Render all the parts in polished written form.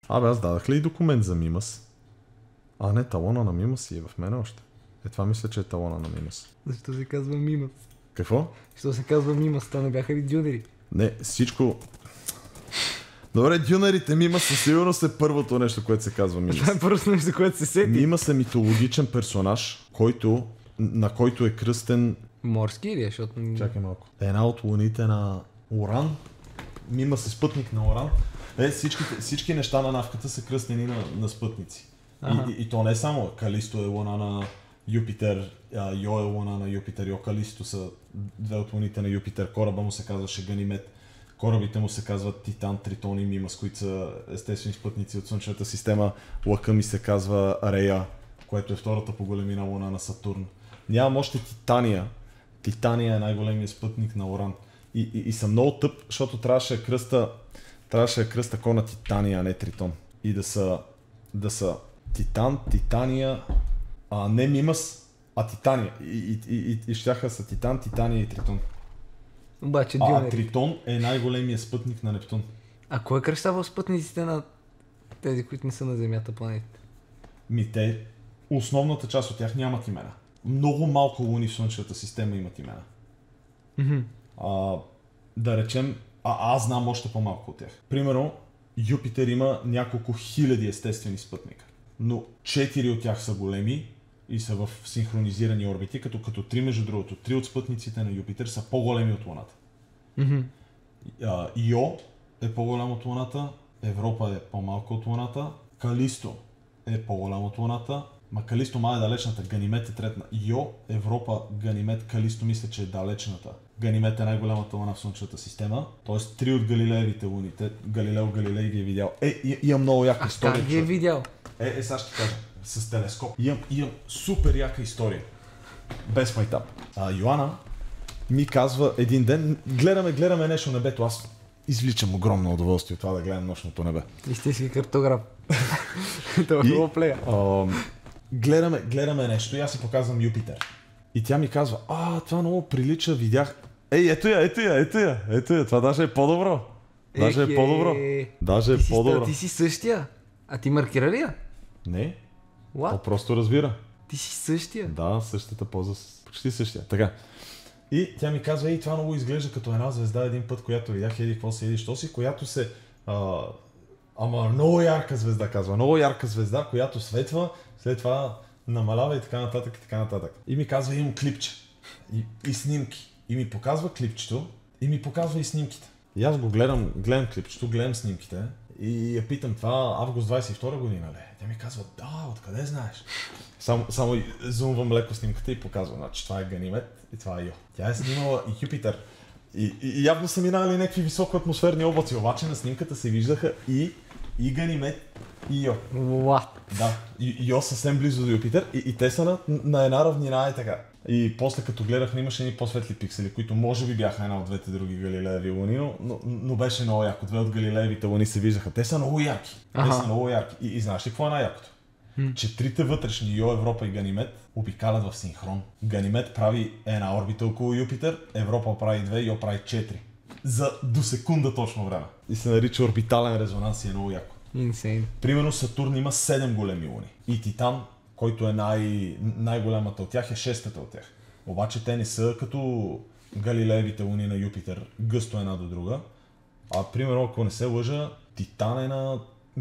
Абе, аз дадах ли и документ за Мимас? А, не, талона на Мимас си е в мене още. Това мисля, че е талона на Мимас. Защо се казва Мимас? Какво? Защо се казва Мимас? Това не бяха ли дюнери? Не, всичко... Добре, дюнерите Мимас със сигурност е първото нещо, което се казва Мимас. Това е първото нещо, което се сети. Мимас е митологичен персонаж, на който е кръстен... Морски или? Защото... Чакай малко. Една от луните на Уран. Мимас е спътник на Уран. Всички неща на навката са кръстени на спътници. И то не е само Калисто е луна на Юпитер, Йо е луна на Юпитер, Йо Калисто са две от луните на Юпитер. Кораба му се казваше Ганимед. Корабите му се казват Титан, Тритон и Мимас, които са естествени спътници от Слънчевата система. Лъка ми се казва Рея, което е втората по големина луна на Сатурн. Нямам още Титания. Титания е най-големият спътник на Уран. И съм много тъп, защото трябваше да кръста кона Титания, а не Тритон. И да са Титан, Титания, не Мимас, а Титания. И щяха са Титан, Титания и Тритон. Обаче Тритон е най-големият спътник на Нептун. А кой е кръщавал спътниците на тези, които не са на Земята планетите? Основната част от тях нямат имена. Много малко луни в Слънчевата система имат имена. Да речем, аз знам още по-малко от тях. Примерно, Юпитер има няколко хиляди естествени спътника, но 4 от тях са големи и са в синхронизирани орбити, като 3 между другото. 3 от спътниците на Юпитер са по-големи от Луната. Йо е по-голям от Луната, Европа е по-малко от Луната, Калисто е по-голям от Луната, Калисто май е далечната, Ганимед е третна. Йо, Европа, Ганимед, Калисто мисля, че е далечната. Ганимед е най-голямата луна в Слънчевата система, т.е. 3 от Галилеевите луни. Галилео Галилей ги е видял. Имам много яка история. Как ги е видял? Сега ще кажа. С телескоп. Имам супер яка история. Без майтап. Йоана ми казва един ден, гледаме нещо на небето. Аз извличам огромно удоволствие от това да гледам нощното небе. Истински картограф. Това е много плея. Гледаме нещо и аз си показвам Юпитер. И тя ми казва, това много прилича, видях. Ето я, това даже е по-добро. Даже е по-добро. Ти си същия? А ти маркира ли я? Не. What? То просто разбира. Ти си същия? Да, същата поза, почти същия. Така. И тя ми казва, това много изглежда като една звезда един път, която видях, какво се еди, що си, която се... много ярка звезда, казва. Много ярка звезда, която светва, след това намалява и така нататък, и така нататък. И ми казва, имам клипче. И снимки. И ми показва клипчето, и ми показва и снимките. И аз го гледам клипчето, гледам снимките и я питам, това август 22 година ли? Тя ми казва, откъде знаеш? Само зумвам леко снимката и показвам, значи това е Ганимед и това е Йо. Тя е снимала и Юпитер. И явно са минали някакви високоатмосферни облаци, обаче на снимката се виждаха и Ганимед и Йо. What? Да, Йо съвсем близо до Юпитер и те са на една равнина и така. И после като гледахме имаше едни по-светли пиксели, които може би бяха една от двете други Галилееви луни, но беше много яко. Две от Галилеевите луни се виждаха. Те са много ярки. И знаеш ли какво е най-якото? Че трите вътрешни Йо, Европа и Ганимед обикалят в синхрон. Ганимед прави една орбита около Юпитер, Европа прави 2, Йо прави 4. За до секунда точно време. И се нарича орбитален резонанс и е много яко. Insane. Примерно Сатурн има 7 големи луни. И Титан, който е най-голямата от тях, е 6-та от тях. Обаче те не са като Галилеевите луни на Юпитер, гъсто една до друга. Примерно, ако не се лъжа, Титан е на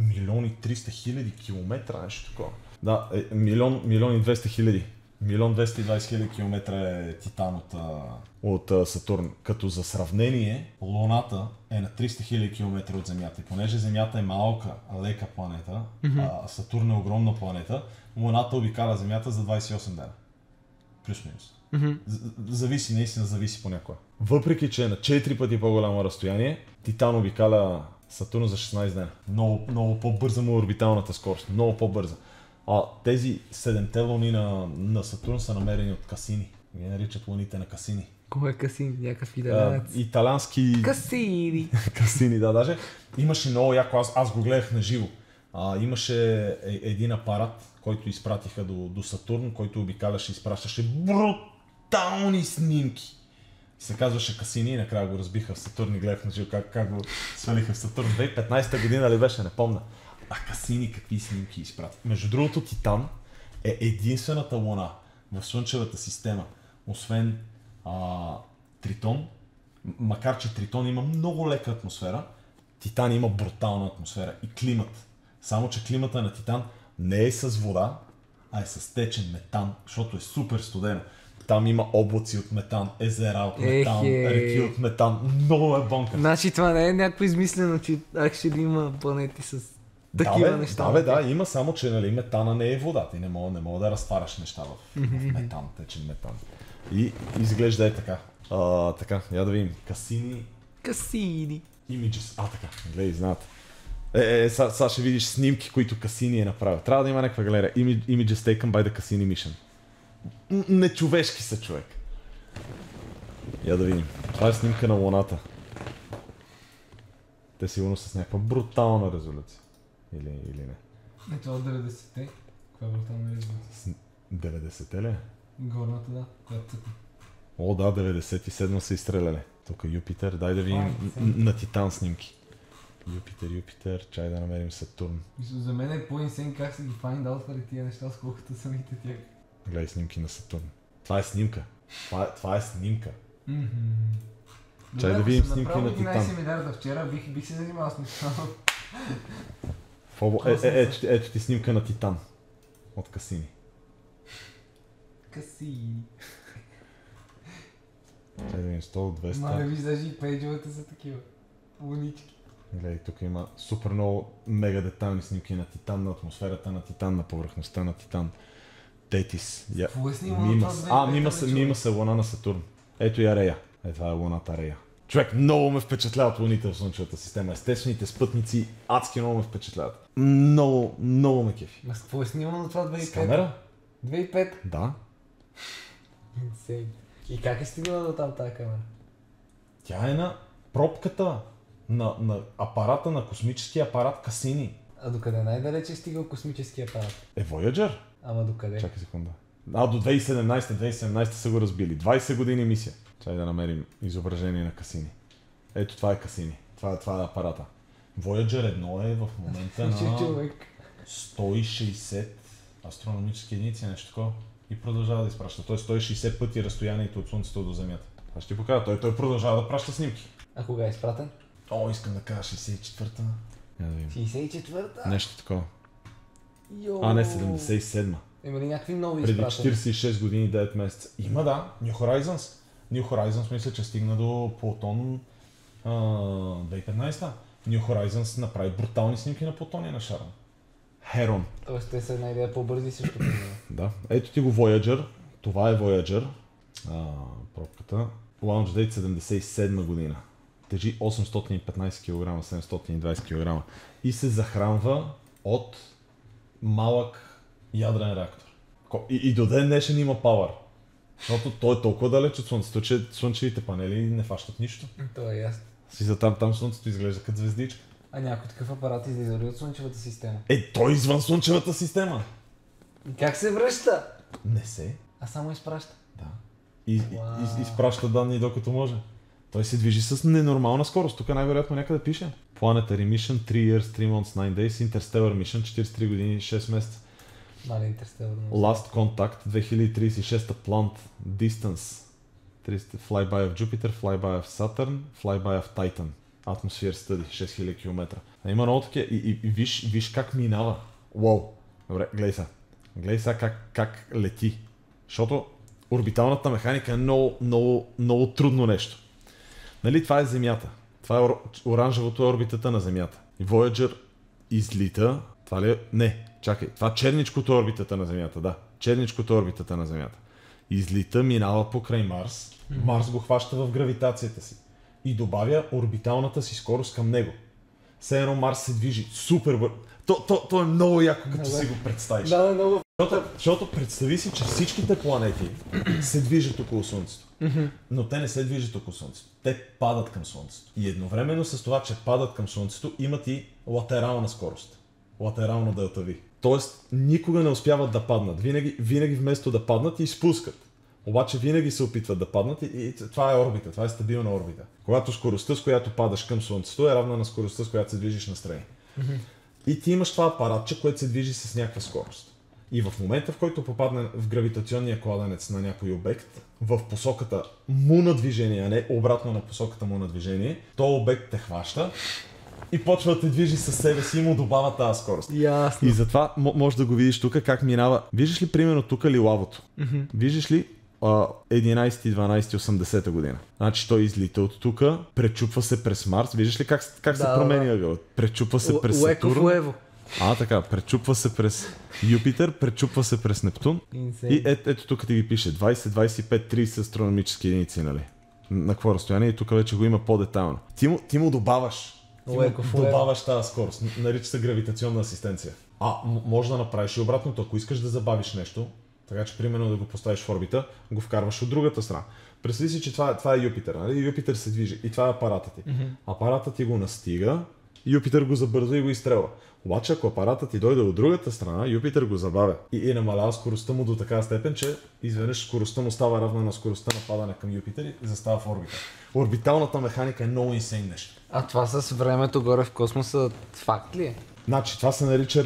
1,300,000 километра, нещо такова. Да, 1,200,000. 1,220,000 километра е Титан от Сатурн. Като за сравнение, Луната е на 300,000 км от Земята. И понеже Земята е малка, лека планета, а Сатурн е огромна планета, Луната обикаля Земята за 28 дена. Плюс-минус. Наистина зависи понякога. Въпреки, че е на 4 пъти по-голямо разстояние, Титан обикаля Сатурн за 16 дена. Много по-бърза му орбиталната скорост. Много по-бърза. Тези 7-те луни на Сатурн са намерени от Касини. Ги наричат луните на Касини. Кой е Касини? Някакъв италянец. Италиански... Касини! Касини, да, даже. Имаше много яко, аз го гледах на живо. Имаше един апарат, който изпратиха до Сатурн, който обикаляше и изпращаше брутални снимки. Се казваше Касини и накрая го разбиха в Сатурн и гледах на живо как го свалиха в Сатурн. 2015 година ли беше, не помня. А Касини какви снимки изпрати? Между другото, Титан е единствената луна в Слънчевата система, освен Тритон, макар че Тритон има много лека атмосфера, Титан има брутална атмосфера и климат. Само че климата на Титан не е с вода, а е с течен метан, защото е супер студено. Там има облаци от метан, езера от метан, реки от метан. Много е бонка. Значи това не е някакво измислено, че ще има планети с такива неща. Да, има, само че нали, метана не е вода. Ти не мога да разтваряш неща в метан, течен метан. И изглежда е така. Така, я да видим. Касини. Images. Така, гледай, знаете. Сега ще видиш снимки, които Касини е направил. Трябва да има някаква галерия. Images taken by the Cassini mission. Нечовешки са, човек. Я да видим. Това е снимка на Луната. Те сигурно с някаква брутална резолюция. Или не. Това от 90-те. Каква е брутална резолюция? 90-те ли? Горната, да. Която цъкна. О, да, 97 са изстреляли. Тук Юпитер. Дай да видим на Титан снимки. Юпитер, чай да намерим Сатурн. За мен е по-инсейн как се ги find out тия неща, сколкото самите тях. Гледай снимки на Сатурн. Това е снимка. Това е снимка. Чай да видим снимки на Титан. 11 милиарда вчера, бих се занимавал с неща. Ето ти снимка на Титан. От Касини. Касини. Чай да видим 100, 200. Мале, виждаш и пейджовете са такива. Лунички. Гледай, тук има супер много мега детайлни снимки на Титан, на атмосферата на Титан, на повърхността на Титан. Тетис. Какво е снимано това? Мима се луна на Сатурн. Ето и Арея. Това е луната Арея. Човек, много ме впечатляват луните в Слънчевата система. Естествените спътници адски много ме впечатляват. Много ме кефи. С какво е снимано това 2005? С камера? 2005? Да. И как е стигнала до там тази камера? Тя е на пробката на апарата, на космическия апарат Касини. А докъде най-далече е стигал космическия апарат? Voyager? Ама докъде? Чакай секунда. До 2017 са го разбили. 20 години мисия. Чай да намерим изображение на Касини. Ето това е Касини. Това е апарата. Voyager 1 е в момента на 160 астрономически единици, нещо такова. И продължава да изпраща. Той 160 пъти разстоянието от Слънцето до Земята. Аз ще ти покажа. Той продължава да праща снимки. А кога е изпратен? Искам да кажа 64-та. 64-та? Нещо такова. Не, 77-ма. Има ли някакви нови преди изпратени? 46 години 9 месеца. Има, да. New Horizons. New Horizons мисля, че стигна до Плутон 2015. New Horizons направи брутални снимки на Плутония на шара. Херон. Тоест те са една идея по-бързи също. Да. Ето ти го Voyager. Това е Voyager. Пробката. Launch Date 77 година. Тежи 815 кг, 720 кг. И се захранва от малък ядрен реактор. И до ден днешен има пауър. Защото той е толкова далеч от Слънцето, че слънчевите панели не фащат нищо. Това е ясно. Там Слънцето изглежда като звездичка. А някой такъв апарат излиза ли от Слънчевата система? Той извън Слънчевата система. Как се връща? Не се. А само изпраща? Да. Изпраща данни докато може. Той се движи с ненормална скорост. Тук най-вероятно някъде пише. Planetary Mission 3 years, 3 months, 9 days. Interstellar Mission 43 години, 6 месеца. Last Contact 2036 Plant Distance. Flyby of Jupiter, Flyby of Saturn, Flyby of Titan. Atmosphere Study, 6000 км. Има много такива и виж как минава. Уау! Добре, гледай сега как лети. Защото орбиталната механика е много трудно нещо. Нали, това е Земята. Това е оранжевото е орбитата на Земята. И Voyager излита. Това ли е? Не, чакай. Това черничкото е орбитата на Земята, да. Черничкото е орбитата на Земята. Излита, минава покрай Марс. Марс го хваща в гравитацията си. И добавя орбиталната си скорост към него. Все едно Марс се движи супер бързо. То е много яко, като си го представиш. Да, много. Защото представи си, че всичките планети се движат около Слънцето. Но те не се движат около Слънцето. Те падат към Слънцето. И едновременно с това, че падат към Слънцето, имат и латерална скорост. Латерално делта V. Тоест, никога не успяват да паднат. Винаги вместо да паднат, изпускат. Обаче винаги се опитват да паднат и това е орбита, това е стабилна орбита. Когато скоростта, с която падаш към Слънцето, е равна на скоростта, с която се движиш настрани. И ти имаш това апаратче, което се движи с някаква скорост. И в момента, в който попадне в гравитационния кладенец на някой обект, в посоката му на движение, а не обратно на посоката му на движение, то обект те хваща и почва да те движи със себе си и му добавя тази скорост. Ясно. И затова може да го видиш тук как минава. Виждаш ли примерно тук лилавото? Виждаш ли 11-12-80 година? Значи той излита от тук, пречупва се през Марс. Виждаш ли как се променя ъгъл? Пречупва се през Сатурн. Така, пречупва се през Юпитер, пречупва се през Нептун. И ето тук ти ги пише 20, 25, 30 астрономически единици, нали? На какво разстояние? И тук вече го има по-детайлно. Ти му добаваш. Добавяш тази скорост. Нарича се гравитационна асистенция. Може да направиш и обратното. Ако искаш да забавиш нещо, така че примерно да го поставиш в орбита, го вкарваш от другата страна. Представи си, че това е Юпитер, нали? Юпитер се движи и това е апаратът ти. Апаратът ти го настига, Юпитер го забързва и го изстрелва. Обаче ако апаратът ти дойде от другата страна, Юпитер го забавя и намалява скоростта му до такава степен, че изведнъж скоростта му става равна на скоростта на падане към Юпитер и застава в орбита. Орбиталната механика е много инсейн нещо. А това с времето горе в космоса факт ли е? Значи това се нарича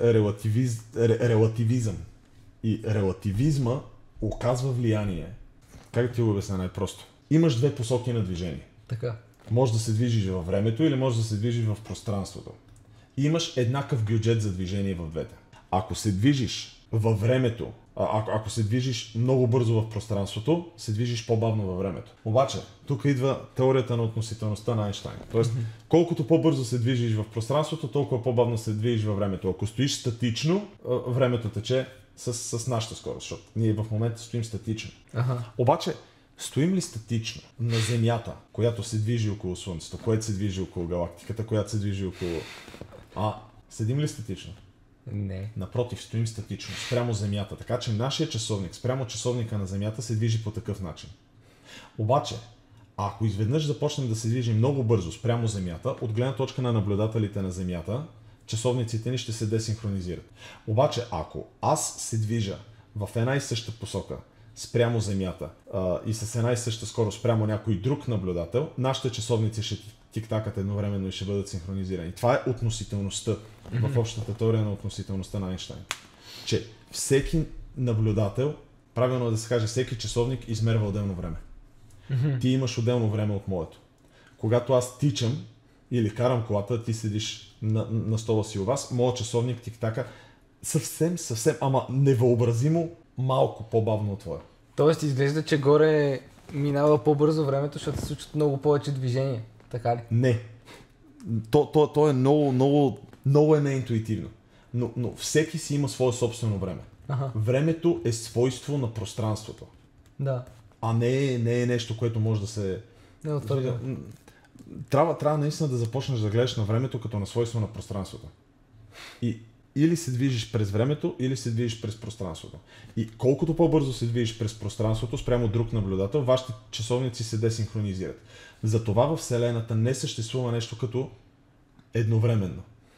релативизъм. И релативизма оказва влияние. Как ти го обясня най-просто? Имаш две посоки на движение. Така. Може да се движиш във времето или може да се движиш в пространството. И имаш еднакъв бюджет за движение в двете. Ако се движиш във времето, ако се движиш много бързо в пространството, се движиш по-бавно във времето. Обаче, тук идва теорията на относителността на Айнщайн. Тоест, колкото по-бързо се движиш в пространството, толкова по-бавно се движиш във времето. Ако стоиш статично, времето тече с нашата скорост, защото ние в момента стоим статично. Обаче, стоим ли статично на Земята, която се движи около Слънцето, което се движи около галактиката, която се движи около... седим ли статично? Не. Напротив, стоим статично, спрямо Земята, така че нашия часовник, спрямо часовника на Земята се движи по такъв начин. Обаче, ако изведнъж започнем да се движим много бързо спрямо Земята, от гледна точка на наблюдателите на Земята, часовниците ни ще се десинхронизират. Обаче, ако аз се движа в една и съща посока спрямо Земята и с една и съща скорост спрямо някой друг наблюдател, нашите часовници ще тик-такат едновременно и ще бъдат синхронизирани. Това е относителността в общата теория на относителността на Айнщайн. Че всеки наблюдател, правилно да се каже, всеки часовник измерва отделно време. Ти имаш отделно време от моето. Когато аз тичам или карам колата, ти седиш на стола си у вас, моят часовник тик-така съвсем, ама невъобразимо малко по-бавно от твоя. Тоест изглежда, че горе минава по-бързо времето, защото се случват много повече движения. Така ли? Не. То е много е неинтуитивно. Но всеки си има свое собствено време. Времето е свойство на пространството. Да. А не е нещо, което може да се... Трябва наистина да започнеш да гледаш на времето като на свойство на пространството. И или се движиш през времето, или се движиш през пространството. И колкото по-бързо се движиш през пространството спрямо друг наблюдател, вашите часовници се десинхронизират. Затова във Вселената не съществува нещо като едновременно.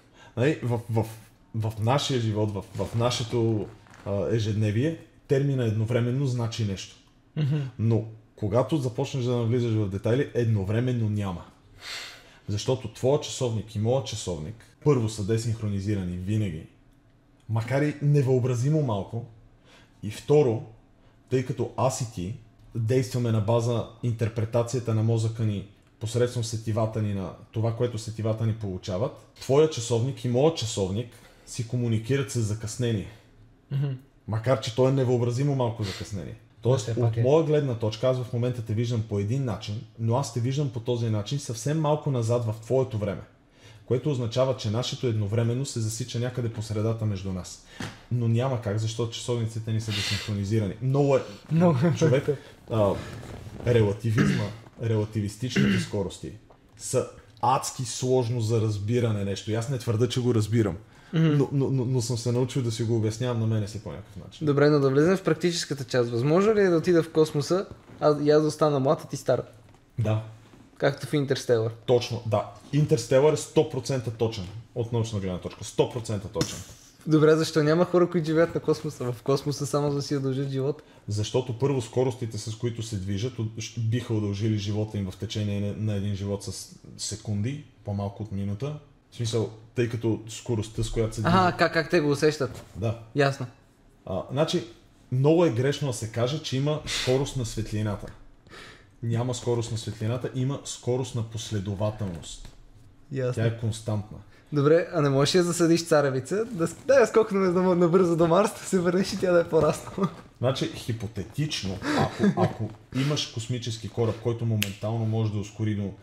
В нашия живот, в нашето ежедневие, термина едновременно значи нещо. Но когато започнеш да навлизаш в детайли, едновременно няма. Защото твоя часовник и моят часовник първо са десинхронизирани винаги, макар и невъобразимо малко, и второ, тъй като аз и ти действаме на база интерпретацията на мозъка ни посредством сетивата ни на това, което сетивата ни получават, твоя часовник и моят часовник си комуникират с закъснение. Макар че то е невъобразимо малко закъснение. Тоест, от моя гледна точка, аз в момента те виждам по един начин, но аз те виждам по този начин съвсем малко назад в твоето време. Което означава, че нашето едновременно се засича някъде по средата между нас. Но няма как, защото часовниците ни са десинхронизирани. Много човек, релативизма, релативистичните скорости са адски сложно за разбиране нещо. И аз не твърда, че го разбирам. Но съм се научил да си го обяснявам на мене си по някакъв начин. Добре, но да влезем в практическата част. Възможно ли е да отида в космоса, аз да остана млад, а ти стар? Да. Както в Интерстелър. Точно, да. Интерстелър е 100% точен. От научна гледна точка. 100% точен. Добре, защо няма хора, които живеят на космоса? В космоса само да си удължат живота? Защото първо скоростите, с които се движат, биха удължили живота им в течение на един живот с секунди, по-малко от минута. В смисъл, тъй като скоростта, с която се движи. Как те го усещат? Да. Ясно. Значи, много е грешно да се каже, че има скорост на светлината. Няма скорост на светлината, има скорост на последователност. Ясно. Тя е константна. Добре, а не можеш ли да засадиш царевица? Да скокнем набързо до Марс, да се върнеш и тя да е по-раснала. Значи, хипотетично, ако имаш космически кораб, който моментално може да ускори до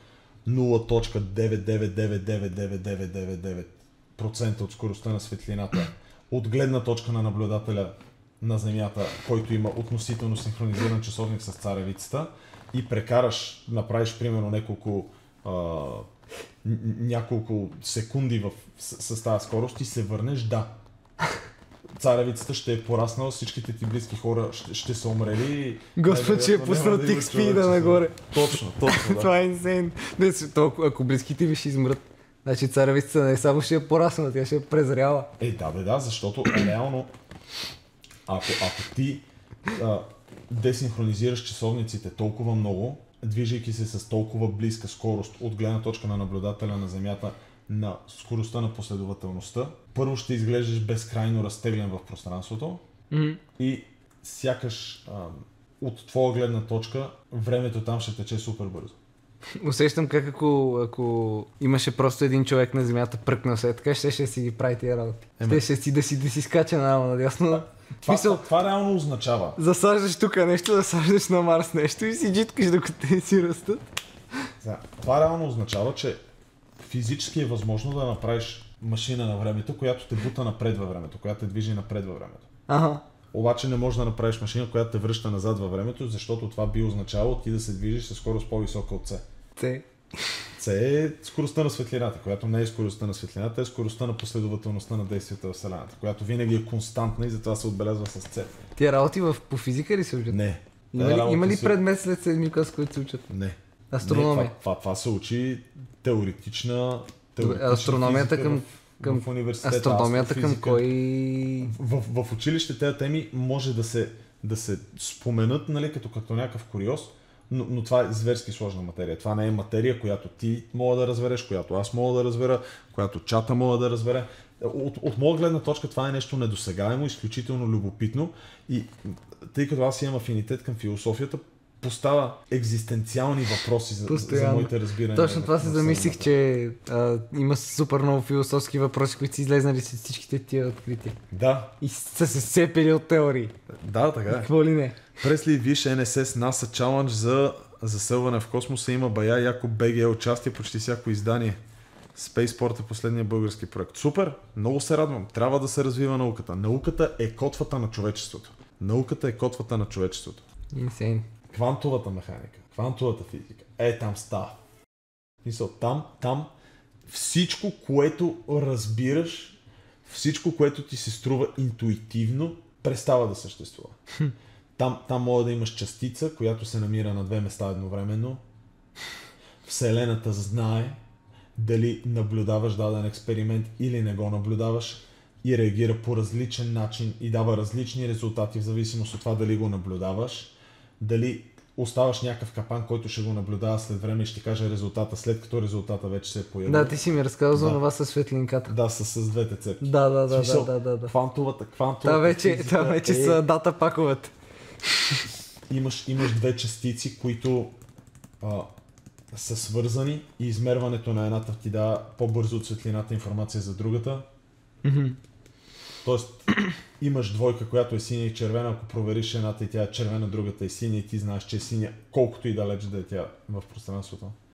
0.9999999% от скоростта на светлината, от гледна точка на наблюдателя на Земята, който има относително синхронизиран часовник с царевицата, и направиш примерно няколко секунди с тази скорост и се върнеш, да. Царевицата ще е пораснала, всичките ти близки хора ще са умрели. Господ ще е пуснал тик спида нагоре. Точно, да. Това е инсейн. Ако близките ви ще измрат, значи царевицата не само ще е пораснала, тя ще е презряла. Да, защото реално, ако ти десинхронизираш часовниците толкова много, движейки се с толкова близка скорост от гледна точка на наблюдателя на Земята на скоростта на последователността, първо ще изглеждаш безкрайно разтеглен в пространството и сякаш от твоя гледна точка времето там ще тече супер бързо. Усещам как ако имаше просто един човек на Земята пръкнал се, така ще си ги прави тия работи. Ще да си скача надясно. Това реално означава. Засаждаш тук нещо, засаждаш на Марс нещо и си джиткаш докато те си растат. Това реално означава, че физически е възможно да направиш машина на времето, която те бута напред във времето, която те движи напред във времето. Обаче не можеш да направиш машина, която те връща назад във времето, защото това би означавало ти да се движиш със скорост по-висока от C. C е скоростта на светлината, която не е скоростта на светлината, е скоростта на последователността на действията в Вселената, която винаги е константна и затова се отбелязва с C. Тия работи по физика ли се учат? Не. Има ли предмет след седми клас, който се учат? Не. Астрономия. Това се учи теоретична астрономията в университета. Астрономията към кой... В училище тези теми може да се споменат, нали, като някакъв куриоз, но това е зверски сложна материя. Това не е материя, която ти мога да разбереш, която аз мога да разбера, която чата мога да разбере. От моя гледна точка това е нещо недосегаемо, изключително любопитно и тъй като аз имам афинитет към философията, поставя екзистенциални въпроси за моите разбирания. Точно това се замислих, че има супер много философски въпроси, които са излезнали с всичките тия открития. Да. И са се сепели от теории. Да, така е. Какво ли не? Пресли виж NSS NASA Challenge за заселване в космоса, има бая яко БГ участие почти всяко издание. Spaceport е последния български проект. Супер, много се радвам. Трябва да се развива науката. Науката е котвата на човечеството. Insane. Квантовата механика, квантовата физика, там става. Мисъл, там всичко, което разбираш, всичко, което ти се струва интуитивно, престава да съществува. Там може да имаш частица, която се намира на две места едновременно. Вселената знае дали наблюдаваш даден експеримент или не го наблюдаваш и реагира по различен начин и дава различни резултати в зависимост от това дали го наблюдаваш. Дали оставаш някакъв капан, който ще го наблюдава след време и ще каже резултата, след като резултата вече се е появил. Да, ти си ми разказал за това със светлинката. Да, с двете цепки. Да. Квантовата Това вече са дата паковете. Имаш две частици, които са свързани и измерването на едната ти дава по-бързо от светлината информация за другата. Тоест, имаш двойка, която е синя и червена, ако провериш едната и тя е червена, другата е синя и ти знаеш, че е синя, колкото и далеч да е тя в пространството.